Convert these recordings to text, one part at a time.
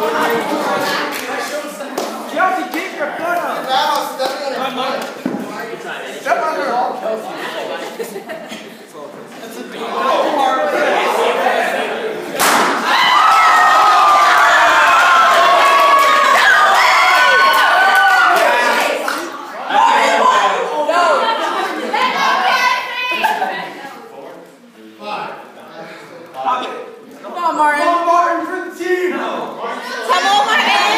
Chelsea, keep your foot up. Step on her. Come on, Martin. Come on, Martin, for the team. Come on, Martin.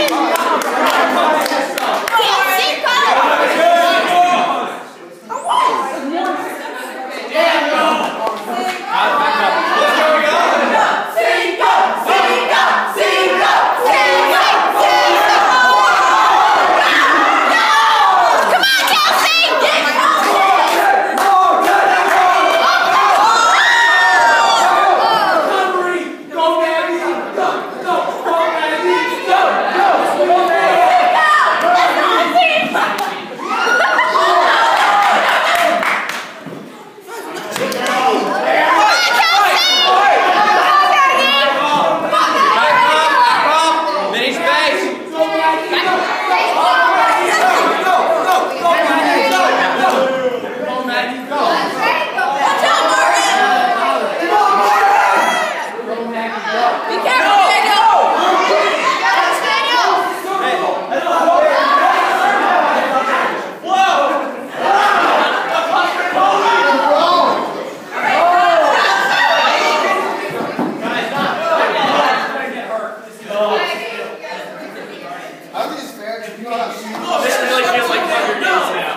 This really feels like Hunger Games now.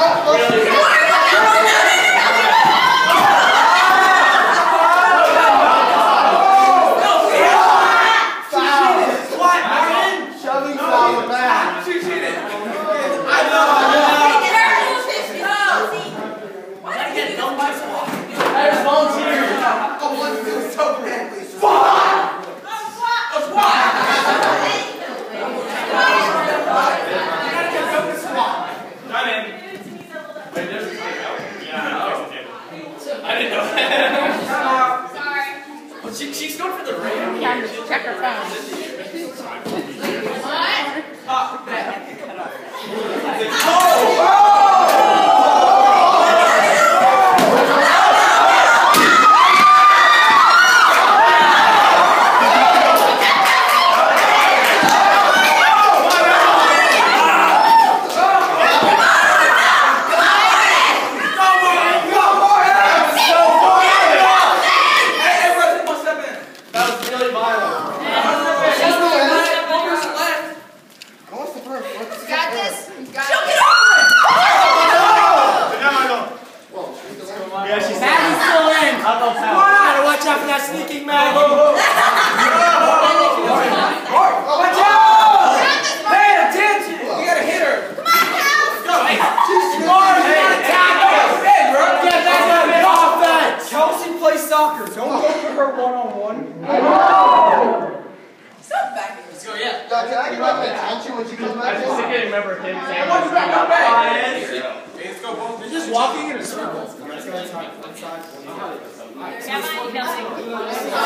She's going for the rain. Time to check her phone. Sneaking Maggie! Watch out! Pay attention! You gotta hit her! Come on, go! Hey! She's smart! You gotta tackle her! Hey, bro! Get back up and offense! Chelsea plays soccer. Don't go for her one-on-one. Stop back here. Let's go, yeah. Can I get my attention when she comes back? I just think I remember him saying. Let's go, both. You're just walking in a circle. Come on, Kelsey.